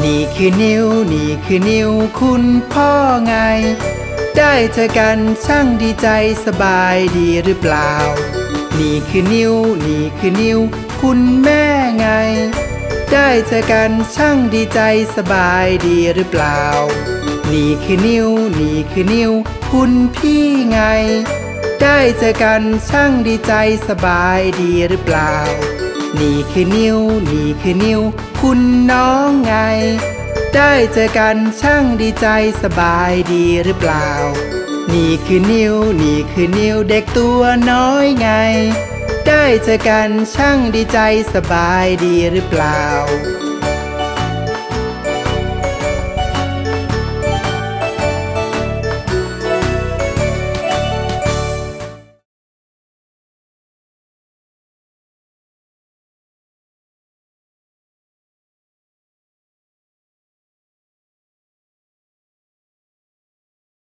นี่คือนิ้วนี่คือนิ้วคุณพ่อไงได้เจอกันช่างดีใจสบายดีหรือเปล่านี่คือนิ้วนี่คือนิ้วคุณแม่ไงได้เจอกันช่างดีใจสบายดีหรือเปล่านี่คือนิ้วนี่คือนิ้วคุณพี่ไงได้เจอกันช่างดีใจสบายดีหรือเปล่านี่คือนิ้วนี่คือนิ้วคุณน้องไงได้เจอกันช่างดีใจสบายดีหรือเปล่านี่คือนิ้วนี่คือนิ้วเด็กตัวน้อยไงได้เจอกันช่างดีใจสบายดีหรือเปล่า